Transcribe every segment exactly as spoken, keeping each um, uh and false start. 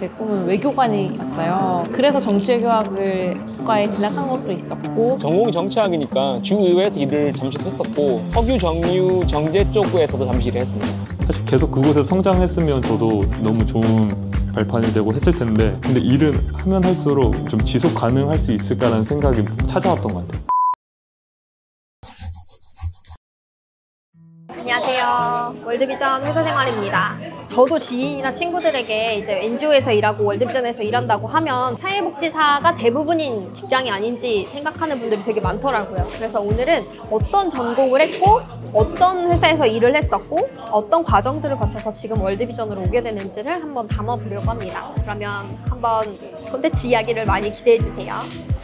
제 꿈은 외교관이었어요. 그래서 정치외교학과에 진학한 것도 있었고, 전공이 정치학이니까 주의회에서 일을 잠시 했었고 석유, 정유, 정제 쪽에서도 잠시 일을 했습니다. 사실 계속 그곳에서 성장했으면 저도 너무 좋은 발판이 되고 했을 텐데, 근데 일은 하면 할수록 좀 지속 가능할 수 있을까라는 생각이 찾아왔던 것 같아요. 안녕하세요. 월드비전 회사생활입니다. 저도 지인이나 친구들에게 이제 엔지오에서 일하고 월드비전에서 일한다고 하면 사회복지사가 대부분인 직장이 아닌지 생각하는 분들이 되게 많더라고요. 그래서 오늘은 어떤 전공을 했고 어떤 회사에서 일을 했었고 어떤 과정들을 거쳐서 지금 월드비전으로 오게 되는지를 한번 담아보려고 합니다. 그러면 한번 콘텐츠 이야기를 많이 기대해 주세요.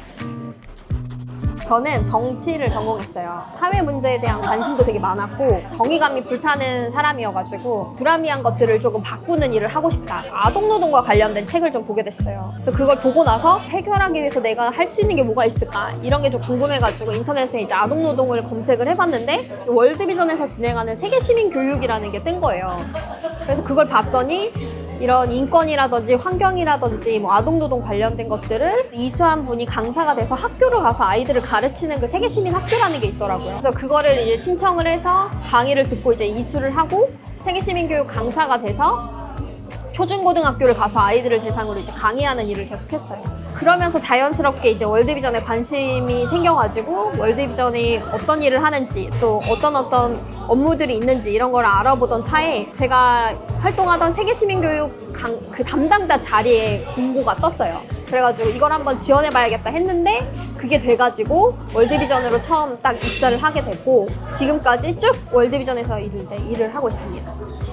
저는 정치를 전공했어요. 사회 문제에 대한 관심도 되게 많았고 정의감이 불타는 사람이어가지고 불합리한 것들을 조금 바꾸는 일을 하고 싶다. 아동노동과 관련된 책을 좀 보게 됐어요. 그래서 그걸 보고 나서 해결하기 위해서 내가 할 수 있는 게 뭐가 있을까 이런 게 좀 궁금해가지고 인터넷에 이제 아동노동을 검색을 해봤는데 월드비전에서 진행하는 세계시민교육이라는 게 뜬 거예요. 그래서 그걸 봤더니 이런 인권이라든지 환경이라든지 뭐 아동노동 관련된 것들을 이수한 분이 강사가 돼서 학교를 가서 아이들을 가르치는 그 세계시민 학교라는 게 있더라고요. 그래서 그거를 이제 신청을 해서 강의를 듣고 이제 이수를 하고 세계시민교육 강사가 돼서 초중고등학교를 가서 아이들을 대상으로 이제 강의하는 일을 계속했어요. 그러면서 자연스럽게 이제 월드비전에 관심이 생겨가지고 월드비전이 어떤 일을 하는지 또 어떤 어떤 업무들이 있는지 이런 걸 알아보던 차에 제가 활동하던 세계시민교육 강, 그 담당자 자리에 공고가 떴어요. 그래가지고 이걸 한번 지원해봐야겠다 했는데 그게 돼가지고 월드비전으로 처음 딱 입사를 하게 됐고 지금까지 쭉 월드비전에서 일을, 이제 일을 하고 있습니다.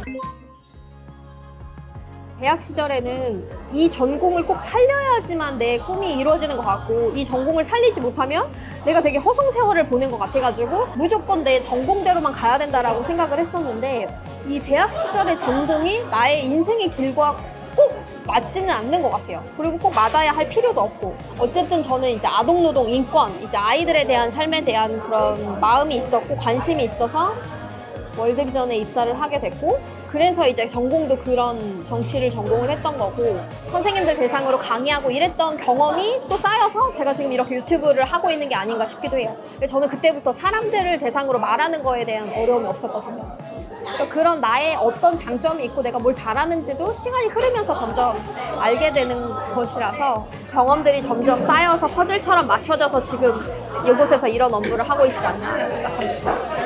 대학 시절에는 이 전공을 꼭 살려야지만 내 꿈이 이루어지는 것 같고 이 전공을 살리지 못하면 내가 되게 허송세월을 보낸 것 같아가지고 무조건 내 전공대로만 가야 된다라고 생각을 했었는데 이 대학 시절의 전공이 나의 인생의 길과 꼭 맞지는 않는 것 같아요. 그리고 꼭 맞아야 할 필요도 없고 어쨌든 저는 이제 아동노동, 인권, 이제 아이들에 대한 삶에 대한 그런 마음이 있었고 관심이 있어서 월드비전에 입사를 하게 됐고 그래서 이제 전공도 그런 정치를 전공을 했던 거고 선생님들 대상으로 강의하고 이랬던 경험이 또 쌓여서 제가 지금 이렇게 유튜브를 하고 있는 게 아닌가 싶기도 해요. 저는 그때부터 사람들을 대상으로 말하는 거에 대한 어려움이 없었거든요. 그래서 그런 나의 어떤 장점이 있고 내가 뭘 잘하는지도 시간이 흐르면서 점점 알게 되는 것이라서 경험들이 점점 쌓여서 퍼즐처럼 맞춰져서 지금 이곳에서 이런 업무를 하고 있지 않나 생각합니다.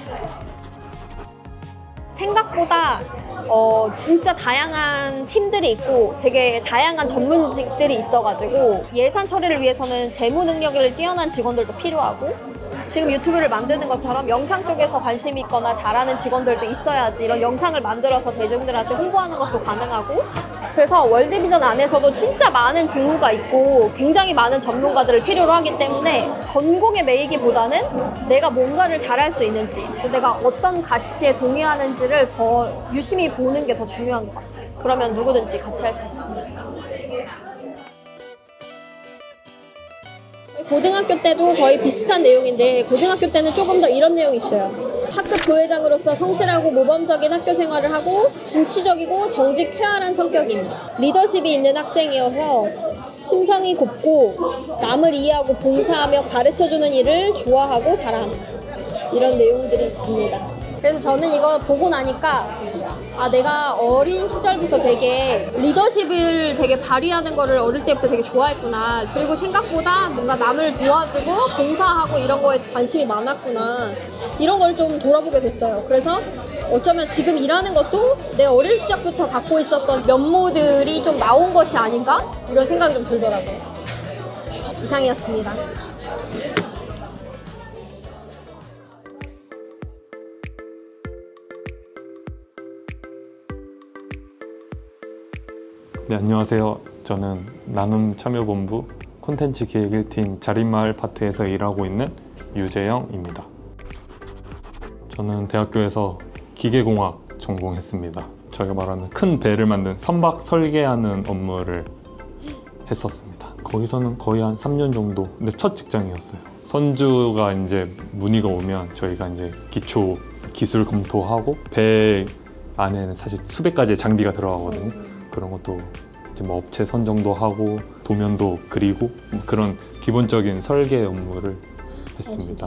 생각보다 어, 진짜 다양한 팀들이 있고 되게 다양한 전문직들이 있어가지고 예산 처리를 위해서는 재무 능력을 뛰어난 직원들도 필요하고 지금 유튜브를 만드는 것처럼 영상 쪽에서 관심이 있거나 잘하는 직원들도 있어야지 이런 영상을 만들어서 대중들한테 홍보하는 것도 가능하고 그래서 월드비전 안에서도 진짜 많은 직무가 있고 굉장히 많은 전문가들을 필요로 하기 때문에 전공에 매이기보다는 내가 뭔가를 잘할 수 있는지 또 내가 어떤 가치에 동의하는지를 더 유심히 보는 게 더 중요한 것 같아요. 그러면 누구든지 같이 할 수 있습니다. 고등학교 때도 거의 비슷한 내용인데 고등학교 때는 조금 더 이런 내용이 있어요. 학급 부회장으로서 성실하고 모범적인 학교 생활을 하고 진취적이고 정직 쾌활한 성격임. 리더십이 있는 학생이어서 심성이 곱고 남을 이해하고 봉사하며 가르쳐주는 일을 좋아하고 잘함. 이런 내용들이 있습니다. 그래서 저는 이거 보고 나니까 아 내가 어린 시절부터 되게 리더십을 되게 발휘하는 거를 어릴 때부터 되게 좋아했구나. 그리고 생각보다 뭔가 남을 도와주고 봉사하고 이런 거에 관심이 많았구나. 이런 걸 좀 돌아보게 됐어요. 그래서 어쩌면 지금 일하는 것도 내 어릴 시절부터 갖고 있었던 면모들이 좀 나온 것이 아닌가? 이런 생각이 좀 들더라고요. 이상이었습니다. 네, 안녕하세요. 저는 나눔 참여본부 콘텐츠 기획 일 팀 자린마을 파트에서 일하고 있는 유재영입니다. 저는 대학교에서 기계공학 전공했습니다. 저희가 말하는 큰 배를 만든 선박 설계하는 업무를 했었습니다. 거기서는 거의 한 삼 년 정도, 근데 첫 직장이었어요. 선주가 이제 문의가 오면 저희가 이제 기초 기술 검토하고 배 안에는 사실 수백 가지의 장비가 들어가거든요. 그런 것도 이제 뭐 업체 선정도 하고 도면도 그리고 뭐 그런 기본적인 설계 업무를 했습니다.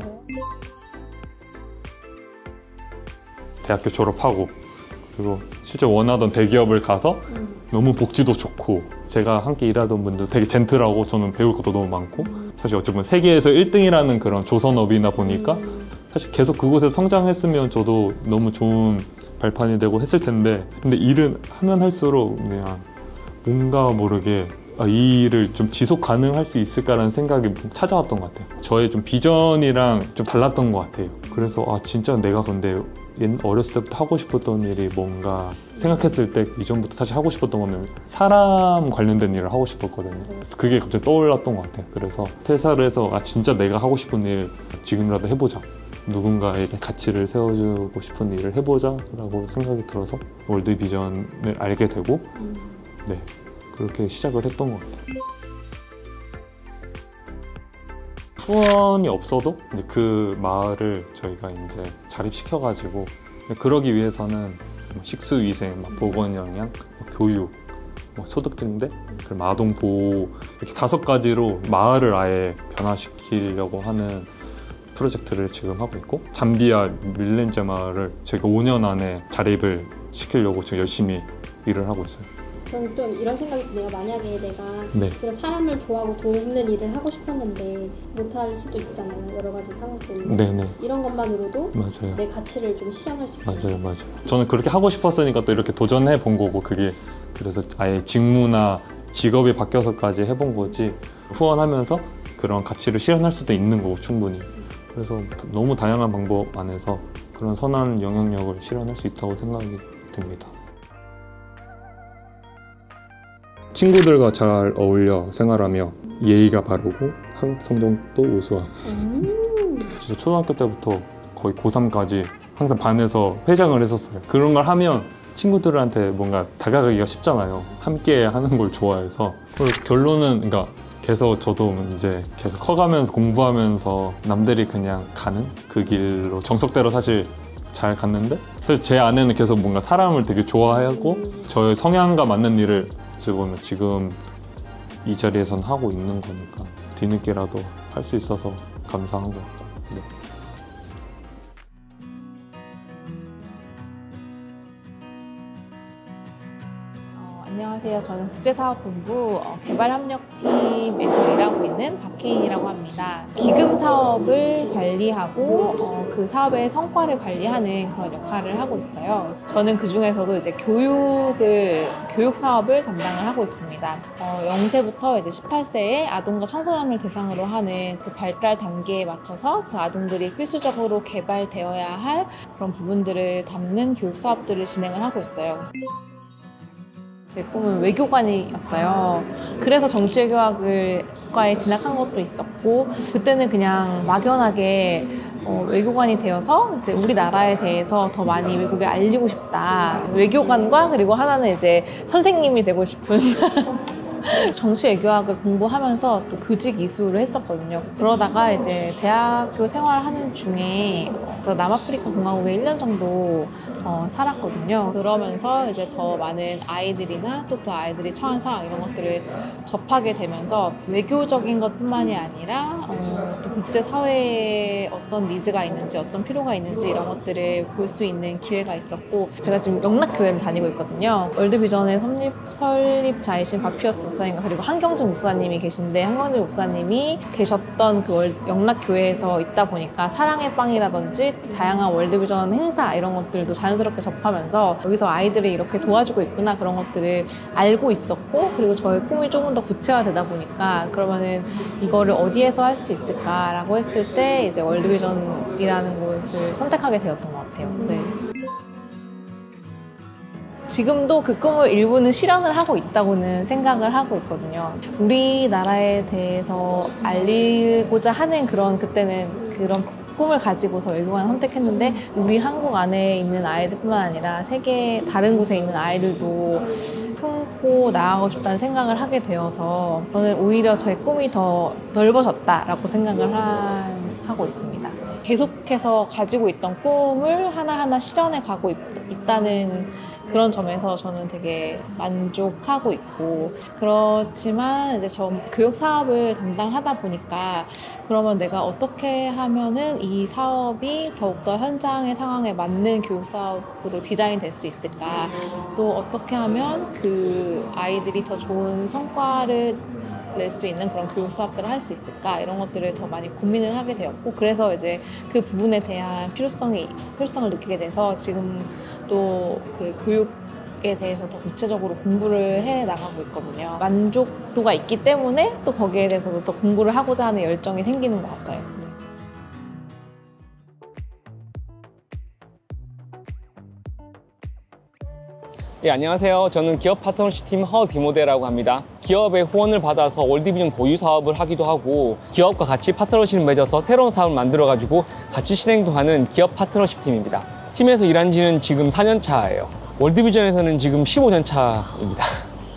대학교 졸업하고 그리고 실제 원하던 대기업을 가서 너무 복지도 좋고 제가 함께 일하던 분들 되게 젠틀하고 저는 배울 것도 너무 많고 사실 어쩌면 세계에서 일 등이라는 그런 조선업이나 보니까 사실 계속 그곳에서 성장했으면 저도 너무 좋은 발판이 되고 했을 텐데 근데 일은 하면 할수록 그냥 뭔가 모르게 아, 이 일을 좀 지속 가능할 수 있을까라는 생각이 찾아왔던 것 같아요. 저의 좀 비전이랑 좀 달랐던 것 같아요. 그래서 아 진짜 내가 근데 어렸을 때부터 하고 싶었던 일이 뭔가 생각했을 때 이전부터 사실 하고 싶었던 거는 사람 관련된 일을 하고 싶었거든요. 그래서 그게 갑자기 떠올랐던 것 같아요. 그래서 퇴사를 해서 아 진짜 내가 하고 싶은 일 지금이라도 해보자. 누군가에게 가치를 세워주고 싶은 일을 해보자 라고 생각이 들어서 월드비전을 알게 되고 네 그렇게 시작을 했던 것 같아요. 후원이 없어도 이제 그 마을을 저희가 이제 자립시켜가지고 그러기 위해서는 식수위생, 보건영양, 교육, 소득증대, 그리고 아동보호 이렇게 다섯 가지로 마을을 아예 변화시키려고 하는 프로젝트를 지금 하고 있고 잠비아 밀렌제 마을을 저희가 오 년 안에 자립을 시키려고 지금 열심히 일을 하고 있어요. 저는 좀 이런 생각이 드네요. 만약에 내가 네. 그런 사람을 좋아하고 돕는 일을 하고 싶었는데 못할 수도 있잖아요. 여러 가지 상황 때문에. 네네. 이런 것만으로도 맞아요. 내 가치를 좀 실현할 수 있잖아요. 맞아요, 맞아요. 저는 그렇게 하고 싶었으니까 또 이렇게 도전해 본 거고 그게 그래서 아예 직무나 직업이 바뀌어서까지 해본 거지 후원하면서 그런 가치를 실현할 수도 있는 거고 충분히. 그래서 너무 다양한 방법 안에서 그런 선한 영향력을 실현할 수 있다고 생각이 듭니다. 친구들과 잘 어울려 생활하며 예의가 바르고 학업 성적도 우수함. 음. 진짜 초등학교 때부터 거의 고삼까지 항상 반에서 회장을 했었어요. 그런 걸 하면 친구들한테 뭔가 다가가기가 쉽잖아요. 함께 하는 걸 좋아해서. 그리고 결론은 그러니까 계속 저도 이제 계속 커가면서 공부하면서 남들이 그냥 가는 그 길로 정석대로 사실 잘 갔는데 사실 제 안에는 계속 뭔가 사람을 되게 좋아하고 저의 성향과 맞는 일을 어찌 보면 지금 이 자리에선 하고 있는 거니까 뒤늦게라도 할 수 있어서 감사한 것 같고 네. 안녕하세요. 저는 국제사업본부 어, 개발협력팀에서 일하고 있는 박혜인이라고 합니다. 기금 사업을 관리하고 어, 그 사업의 성과를 관리하는 그런 역할을 하고 있어요. 저는 그 중에서도 이제 교육을 교육 사업을 담당을 하고 있습니다. 어, 영 세부터 이제 십팔 세의 아동과 청소년을 대상으로 하는 그 발달 단계에 맞춰서 그 아동들이 필수적으로 개발되어야 할 그런 부분들을 담는 교육 사업들을 진행을 하고 있어요. 제 꿈은 외교관이었어요. 그래서 정치외교학과에 진학한 것도 있었고 그때는 그냥 막연하게 어, 외교관이 되어서 이제 우리나라에 대해서 더 많이 외국에 알리고 싶다. 외교관과 그리고 하나는 이제 선생님이 되고 싶은 정치외교학을 공부하면서 또 교직 이수를 했었거든요. 그러다가 이제 대학교 생활하는 중에 남아프리카 공화국에 일 년 정도 어, 살았거든요. 그러면서 이제 더 많은 아이들이나 또 그 아이들이 처한 상황 이런 것들을 접하게 되면서 외교적인 것뿐만이 아니라 어, 또 국제사회에 어떤 니즈가 있는지 어떤 필요가 있는지 이런 것들을 볼 수 있는 기회가 있었고 제가 지금 영락교회를 다니고 있거든요. 월드비전의 설립, 설립자이신 바피어스 목사님과 그리고 한경진 목사님이 계신데 한경진 목사님이 계셨던 그 영락교회에서 있다 보니까 사랑의 빵이라든지 다양한 월드비전 행사 이런 것들도 자연스럽게 접하면서 여기서 아이들이 이렇게 도와주고 있구나 그런 것들을 알고 있었고 그리고 저의 꿈이 조금 더 구체화되다 보니까 그러면은 이거를 어디에서 할 수 있을까라고 했을 때 이제 월드비전이라는 곳을 선택하게 되었던 것 같아요. 네. 지금도 그 꿈을 일부는 실현을 하고 있다고는 생각을 하고 있거든요. 우리나라에 대해서 알리고자 하는 그런 그때는 그런 꿈을 가지고서 외교관을 선택했는데 우리 한국 안에 있는 아이들뿐만 아니라 세계 다른 곳에 있는 아이들도 품고 나아가고 싶다는 생각을 하게 되어서 저는 오히려 저의 꿈이 더 넓어졌다라고 생각을 하, 하고 있습니다. 계속해서 가지고 있던 꿈을 하나하나 실현해 가고 있, 있다는 그런 점에서 저는 되게 만족하고 있고, 그렇지만 이제 저 교육 사업을 담당하다 보니까 그러면 내가 어떻게 하면은 이 사업이 더욱더 현장의 상황에 맞는 교육 사업으로 디자인될 수 있을까, 또 어떻게 하면 그 아이들이 더 좋은 성과를 낼 수 있는 그런 교육 사업들을 할 수 있을까, 이런 것들을 더 많이 고민을 하게 되었고, 그래서 이제 그 부분에 대한 필요성이 필요성을 느끼게 돼서 지금 또 그 교육에 대해서 더 구체적으로 공부를 해 나가고 있거든요. 만족도가 있기 때문에 또 거기에 대해서도 더 공부를 하고자 하는 열정이 생기는 것 같아요. 예, 안녕하세요. 저는 기업 파트너십 팀 허 디모데라고 합니다. 기업의 후원을 받아서 월드비전 고유 사업을 하기도 하고, 기업과 같이 파트너십을 맺어서 새로운 사업을 만들어가지고 같이 실행도 하는 기업 파트너십 팀입니다. 팀에서 일한 지는 지금 사 년 차예요. 월드비전에서는 지금 십오 년 차입니다.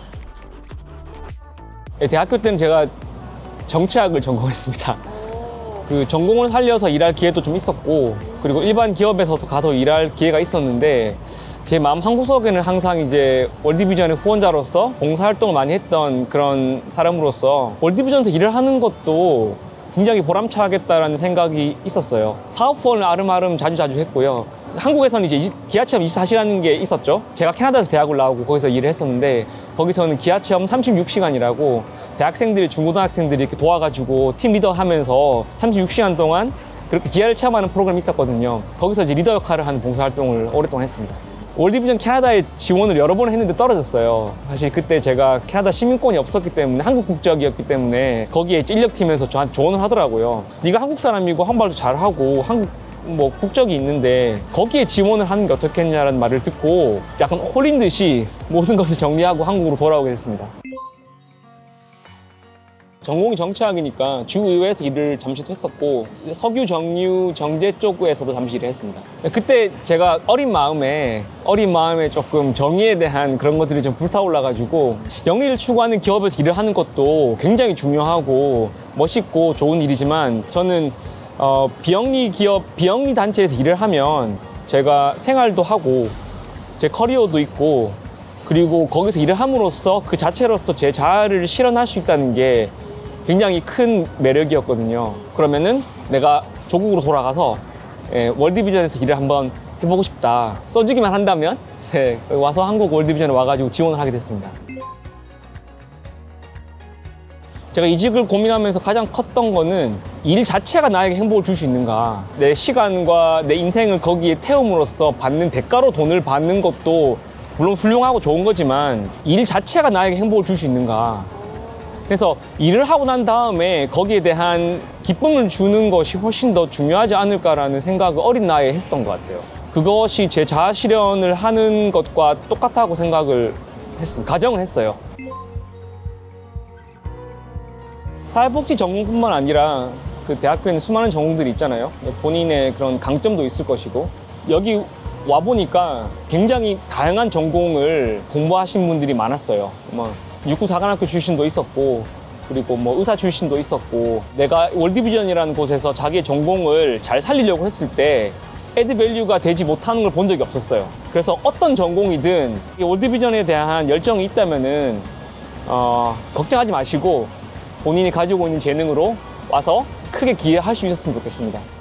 예, 대학교 때는 제가 정치학을 전공했습니다. 그 전공을 살려서 일할 기회도 좀 있었고, 그리고 일반 기업에서도 가서 일할 기회가 있었는데, 제 마음 한구석에는 항상 이제 월드비전의 후원자로서 봉사활동을 많이 했던 그런 사람으로서 월드비전에서 일을 하는 것도 굉장히 보람차겠다라는 생각이 있었어요. 사업 후원을 아름아름 자주자주 했고요. 한국에서는 이제 기아체험 이십사 시라는 게 있었죠. 제가 캐나다에서 대학을 나오고 거기서 일을 했었는데, 거기서는 기아체험 삼십육 시간이라고 대학생들이, 중고등학생들이 이렇게 도와가지고 팀 리더 하면서 삼십육 시간 동안 그렇게 기아를 체험하는 프로그램이 있었거든요. 거기서 이제 리더 역할을 하는 봉사활동을 오랫동안 했습니다. 월드비전 캐나다에 지원을 여러 번 했는데 떨어졌어요. 사실 그때 제가 캐나다 시민권이 없었기 때문에, 한국 국적이었기 때문에 거기에 인력팀에서 저한테 조언을 하더라고요. 네가 한국 사람이고 한국말도 잘하고 한국 뭐 국적이 있는데 거기에 지원을 하는 게 어떻겠냐라는 말을 듣고 약간 홀린 듯이 모든 것을 정리하고 한국으로 돌아오게 됐습니다. 전공이 정치학이니까 주의회에서 일을 잠시 했었고, 석유, 정유, 정제 쪽에서도 잠시 일을 했습니다. 그때 제가 어린 마음에 어린 마음에 조금 정의에 대한 그런 것들이 좀 불타올라가지고, 영리를 추구하는 기업에서 일을 하는 것도 굉장히 중요하고 멋있고 좋은 일이지만, 저는 어, 비영리 기업, 비영리 단체에서 일을 하면 제가 생활도 하고 제 커리어도 있고, 그리고 거기서 일을 함으로써 그 자체로서 제 자아를 실현할 수 있다는 게 굉장히 큰 매력이었거든요. 그러면은 내가 조국으로 돌아가서 예, 월드비전에서 일을 한번 해보고 싶다, 써주기만 한다면 예, 와서 한국 월드비전에 와가지고 지원을 하게 됐습니다. 제가 이직을 고민하면서 가장 컸던 거는 일 자체가 나에게 행복을 줄 수 있는가, 내 시간과 내 인생을 거기에 태움으로써 받는 대가로 돈을 받는 것도 물론 훌륭하고 좋은 거지만, 일 자체가 나에게 행복을 줄 수 있는가. 그래서 일을 하고 난 다음에 거기에 대한 기쁨을 주는 것이 훨씬 더 중요하지 않을까라는 생각을 어린 나이에 했었던 것 같아요. 그것이 제 자아 실현을 하는 것과 똑같다고 생각을 했습니다. 가정을 했어요. 사회복지 전공뿐만 아니라 그 대학교에는 수많은 전공들이 있잖아요. 본인의 그런 강점도 있을 것이고, 여기 와보니까 굉장히 다양한 전공을 공부하신 분들이 많았어요. 뭐 육구사관학교 출신도 있었고, 그리고 뭐 의사 출신도 있었고, 내가 월드비전이라는 곳에서 자기의 전공을 잘 살리려고 했을 때 애드밸류가 되지 못하는 걸 본 적이 없었어요. 그래서 어떤 전공이든 월드비전에 대한 열정이 있다면은 어, 걱정하지 마시고 본인이 가지고 있는 재능으로 와서 크게 기여할 수 있었으면 좋겠습니다.